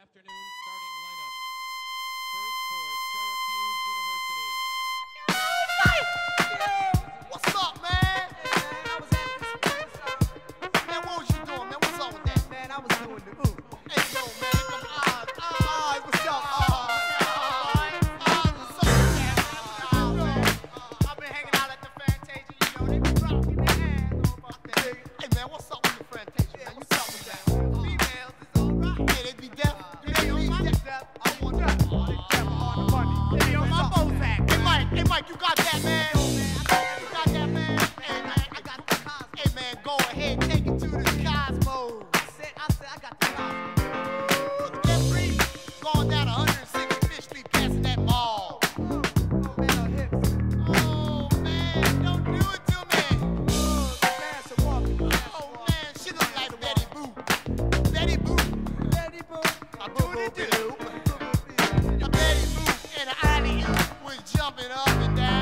afternoon starting lineup. First for Syracuse University. What's up, man? I was at this place. Man, what was you doing, man? What's up with that? Man, I was doing the ooh. Hey, yo, man, come on. What's up? I've been hanging out at the Fantasia, you know, they be rocking their hands over up there. Hey, man, what's up with the Fantasia, man? What's up with that? Females is alright. Hey, they be deaf. They on my step. I want They that. deaf on the money. They on my Bozak. Hey, Mike, you got that, man? You got that, man? Hey, man, I got the cosmos. hey, man, go ahead, take it to the cosmos. I said, I got the cosmos. That free going down 165th Street, passing that mall. Oh, man, her hips. Oh, man, don't do it to me. Oh, fast and walking. Oh, man, she look like Betty Boop. Betty Boop. Betty Boop. A boo-boo-doo. A Betty Boop and an alley was jumping up and down.